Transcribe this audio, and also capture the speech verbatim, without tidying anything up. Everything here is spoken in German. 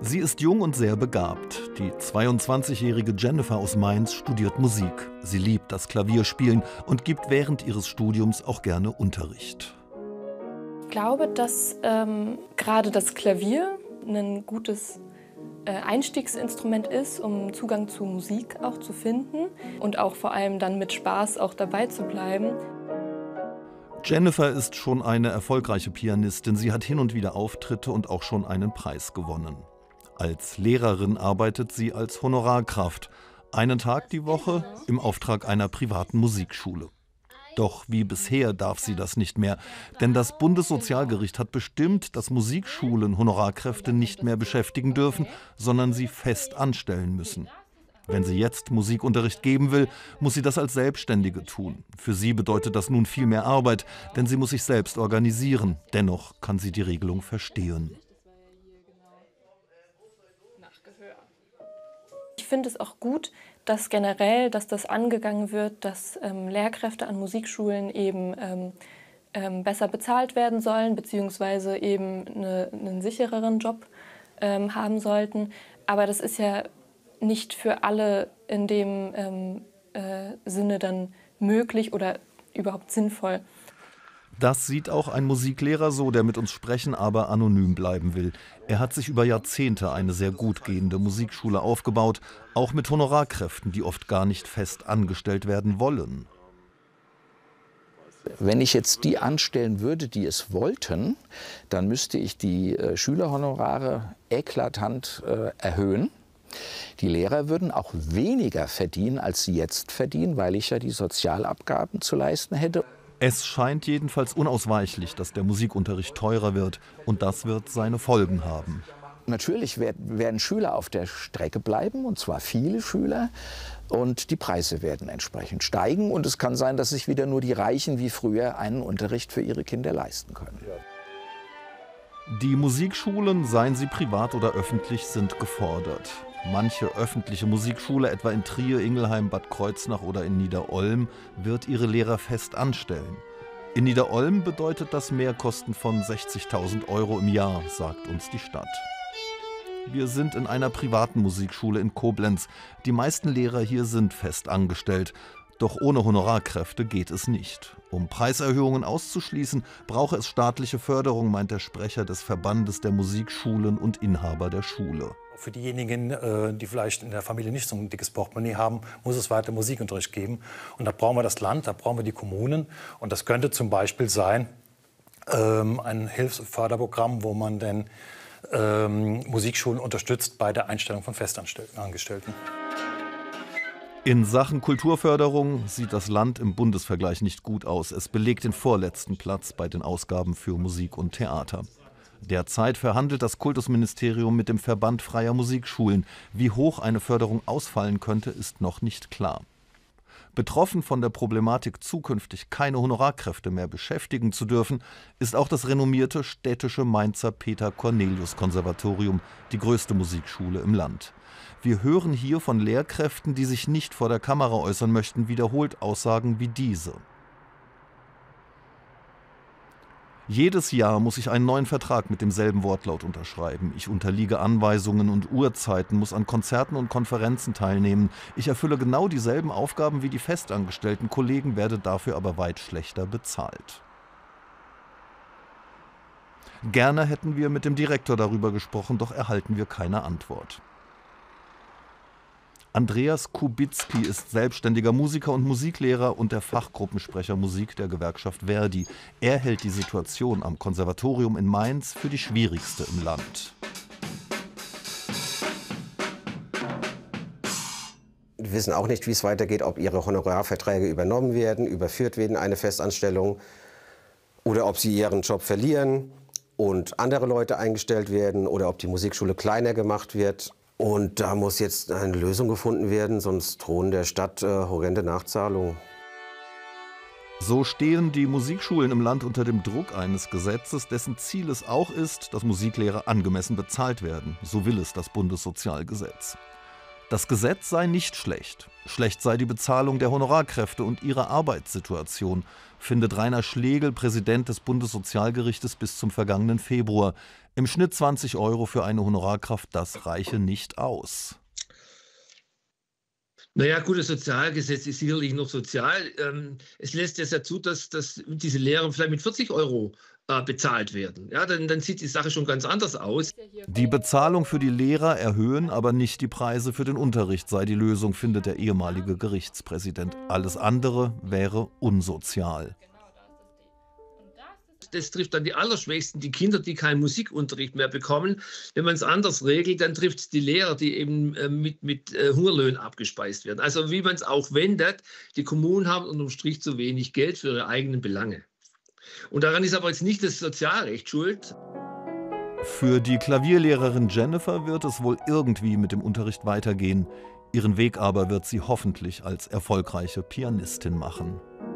Sie ist jung und sehr begabt. Die zweiundzwanzigjährige Jennifer aus Mainz studiert Musik. Sie liebt das Klavierspielen und gibt während ihres Studiums auch gerne Unterricht. Ich glaube, dass ähm, gerade das Klavier ein gutes äh, Einstiegsinstrument ist, um Zugang zu Musik auch zu finden und auch vor allem dann mit Spaß auch dabei zu bleiben. Jennifer ist schon eine erfolgreiche Pianistin. Sie hat hin und wieder Auftritte und auch schon einen Preis gewonnen. Als Lehrerin arbeitet sie als Honorarkraft, einen Tag die Woche im Auftrag einer privaten Musikschule. Doch wie bisher darf sie das nicht mehr, denn das Bundessozialgericht hat bestimmt, dass Musikschulen Honorarkräfte nicht mehr beschäftigen dürfen, sondern sie fest anstellen müssen. Wenn sie jetzt Musikunterricht geben will, muss sie das als Selbstständige tun. Für sie bedeutet das nun viel mehr Arbeit, denn sie muss sich selbst organisieren. Dennoch kann sie die Regelung verstehen. Ich finde es auch gut, dass generell, dass das angegangen wird, dass ähm, Lehrkräfte an Musikschulen eben ähm, ähm, besser bezahlt werden sollen, beziehungsweise eben eine, einen sichereren Job ähm, haben sollten. Aber das ist ja nicht für alle in dem ähm, äh, Sinne dann möglich oder überhaupt sinnvoll. Das sieht auch ein Musiklehrer so, der mit uns sprechen, aber anonym bleiben will. Er hat sich über Jahrzehnte eine sehr gut gehende Musikschule aufgebaut, auch mit Honorarkräften, die oft gar nicht fest angestellt werden wollen. Wenn ich jetzt die anstellen würde, die es wollten, dann müsste ich die äh, Schülerhonorare eklatant äh, erhöhen. Die Lehrer würden auch weniger verdienen, als sie jetzt verdienen, weil ich ja die Sozialabgaben zu leisten hätte. Es scheint jedenfalls unausweichlich, dass der Musikunterricht teurer wird, und das wird seine Folgen haben. Natürlich werden Schüler auf der Strecke bleiben, und zwar viele Schüler, und die Preise werden entsprechend steigen. Und es kann sein, dass sich wieder nur die Reichen wie früher einen Unterricht für ihre Kinder leisten können. Die Musikschulen, seien sie privat oder öffentlich, sind gefordert. Manche öffentliche Musikschule, etwa in Trier, Ingelheim, Bad Kreuznach oder in Niederolm, wird ihre Lehrer fest anstellen. In Niederolm bedeutet das Mehrkosten von sechzigtausend Euro im Jahr, sagt uns die Stadt. Wir sind in einer privaten Musikschule in Koblenz. Die meisten Lehrer hier sind fest angestellt. Doch ohne Honorarkräfte geht es nicht. Um Preiserhöhungen auszuschließen, brauche es staatliche Förderung, meint der Sprecher des Verbandes der Musikschulen und Inhaber der Schule. Für diejenigen, die vielleicht in der Familie nicht so ein dickes Portemonnaie haben, muss es weiter Musikunterricht geben. Und da brauchen wir das Land, da brauchen wir die Kommunen. Und das könnte zum Beispiel sein ähm, ein Hilfs- und Förderprogramm, wo man denn ähm, Musikschulen unterstützt bei der Einstellung von Festangestellten. In Sachen Kulturförderung sieht das Land im Bundesvergleich nicht gut aus. Es belegt den vorletzten Platz bei den Ausgaben für Musik und Theater. Derzeit verhandelt das Kultusministerium mit dem Verband freier Musikschulen. Wie hoch eine Förderung ausfallen könnte, ist noch nicht klar. Betroffen von der Problematik, zukünftig keine Honorarkräfte mehr beschäftigen zu dürfen, ist auch das renommierte städtische Mainzer Peter-Cornelius-Konservatorium, die größte Musikschule im Land. Wir hören hier von Lehrkräften, die sich nicht vor der Kamera äußern möchten, wiederholt Aussagen wie diese. Jedes Jahr muss ich einen neuen Vertrag mit demselben Wortlaut unterschreiben. Ich unterliege Anweisungen und Uhrzeiten, muss an Konzerten und Konferenzen teilnehmen. Ich erfülle genau dieselben Aufgaben wie die festangestellten Kollegen, werde dafür aber weit schlechter bezahlt. Gerne hätten wir mit dem Direktor darüber gesprochen, doch erhalten wir keine Antwort. Andreas Kubicki ist selbstständiger Musiker und Musiklehrer und der Fachgruppensprecher Musik der Gewerkschaft Verdi. Er hält die Situation am Konservatorium in Mainz für die schwierigste im Land. Wir wissen auch nicht, wie es weitergeht, ob ihre Honorarverträge übernommen werden, überführt werden in eine Festanstellung oder ob sie ihren Job verlieren und andere Leute eingestellt werden oder ob die Musikschule kleiner gemacht wird. Und da muss jetzt eine Lösung gefunden werden, sonst drohen der Stadt äh, horrende Nachzahlungen. So stehen die Musikschulen im Land unter dem Druck eines Gesetzes, dessen Ziel es auch ist, dass Musiklehrer angemessen bezahlt werden. So will es das Bundessozialgesetz. Das Gesetz sei nicht schlecht. Schlecht sei die Bezahlung der Honorarkräfte und ihre Arbeitssituation, findet Rainer Schlegel, Präsident des Bundessozialgerichtes, bis zum vergangenen Februar. Im Schnitt zwanzig Euro für eine Honorarkraft, das reiche nicht aus. Naja, gut, das Sozialgesetz ist sicherlich noch sozial. Ähm, es lässt es ja zu, dass, dass diese Lehrer vielleicht mit vierzig Euro äh, bezahlt werden. Ja, dann, dann sieht die Sache schon ganz anders aus. Die Bezahlung für die Lehrer erhöhen, aber nicht die Preise für den Unterricht sei die Lösung, findet der ehemalige Gerichtspräsident. Alles andere wäre unsozial. Das trifft dann die Allerschwächsten, die Kinder, die keinen Musikunterricht mehr bekommen. Wenn man es anders regelt, dann trifft es die Lehrer, die eben äh, mit, mit äh, Hungerlöhnen abgespeist werden. Also wie man es auch wendet, die Kommunen haben unterm Strich zu wenig Geld für ihre eigenen Belange. Und daran ist aber jetzt nicht das Sozialrecht schuld. Für die Klavierlehrerin Jennifer wird es wohl irgendwie mit dem Unterricht weitergehen. Ihren Weg aber wird sie hoffentlich als erfolgreiche Pianistin machen.